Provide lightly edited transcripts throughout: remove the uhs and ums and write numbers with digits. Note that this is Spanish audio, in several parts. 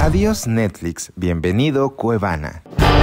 Adiós Netflix, bienvenido Cuevana.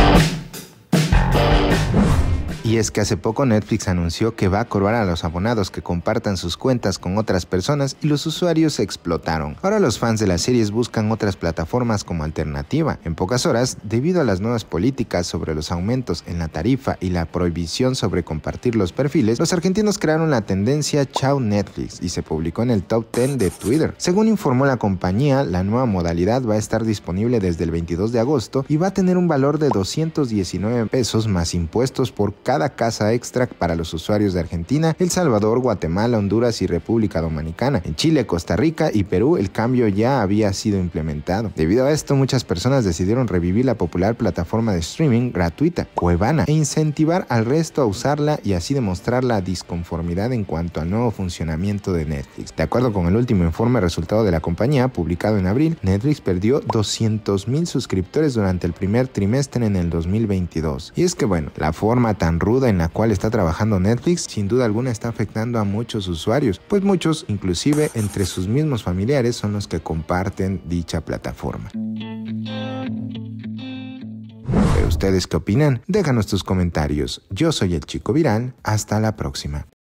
Y es que hace poco Netflix anunció que va a cobrar a los abonados que compartan sus cuentas con otras personas y los usuarios explotaron. Ahora los fans de las series buscan otras plataformas como alternativa. En pocas horas, debido a las nuevas políticas sobre los aumentos en la tarifa y la prohibición sobre compartir los perfiles, los argentinos crearon la tendencia Chao Netflix y se publicó en el top 10 de Twitter. Según informó la compañía, la nueva modalidad va a estar disponible desde el 22 de agosto y va a tener un valor de 219 pesos más impuestos por cada casa extra para los usuarios de Argentina, El Salvador, Guatemala, Honduras y República Dominicana. En Chile, Costa Rica y Perú el cambio ya había sido implementado. Debido a esto, muchas personas decidieron revivir la popular plataforma de streaming gratuita Cuevana e incentivar al resto a usarla y así demostrar la disconformidad en cuanto al nuevo funcionamiento de Netflix. De acuerdo con el último informe resultado de la compañía, publicado en abril, Netflix perdió 200,000 suscriptores durante el primer trimestre en el 2022. Y es que bueno, la forma tan ruda en la cual está trabajando Netflix sin duda alguna está afectando a muchos usuarios, pues muchos, inclusive entre sus mismos familiares, son los que comparten dicha plataforma. ¿Pero ustedes qué opinan? Déjanos tus comentarios. Yo soy el Chico Viral, hasta la próxima.